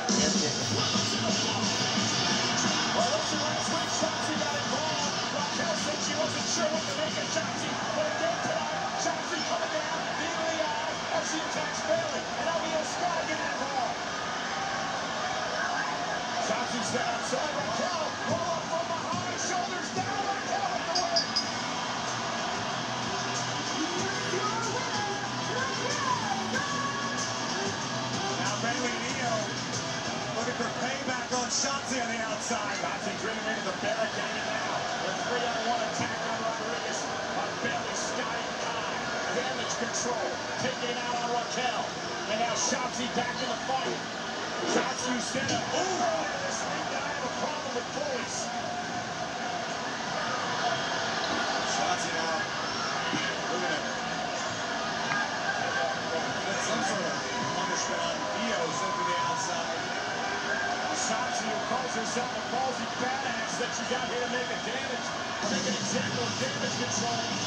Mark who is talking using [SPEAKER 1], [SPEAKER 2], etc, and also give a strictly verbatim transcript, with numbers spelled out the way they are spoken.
[SPEAKER 1] Well, listen, last week, Shotzi got involved. Raquel said she wasn't sure what to make of Shotzi, but again tonight, Shotzi coming down, being the eye as she attacks Bayley, and now we have Sky getting involved. Shotzi set outside, Raquel, pull up from behind, shoulders down, Raquel with the win. Now Bayley and Io looking for payback on Shotzi on the outside. Shotzi dreaming into the barricade now. The three on one attack on Rodriguez. On Bayley, Sky, and Kai. Damage control. Taking it out on Raquel. And now Shotzi back in the fight. Shotzi who said it. Ooh! This week I have a problem with boys. Shotzi now. Look at him. Some sort of punishment on Io sent to the outside. Shotzi, who calls herself a ballsy badass, that she's out here to make a damage, make an example of damage control.